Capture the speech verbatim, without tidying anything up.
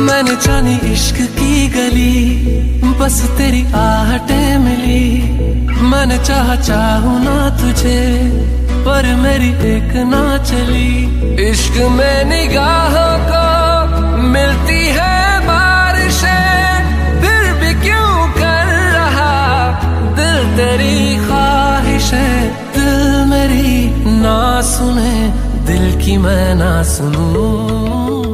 मैंने जानी इश्क की गली, बस तेरी आहटें मिली। मैंने चाहा चाहूं ना तुझे, पर मेरी एक ना चली। इश्क में निगाहों को मिलती है बारिशें, फिर भी क्यों कर रहा दिल तेरी ख्वाहिशें। दिल मेरी ना सुने, दिल की मैं ना सुनूं।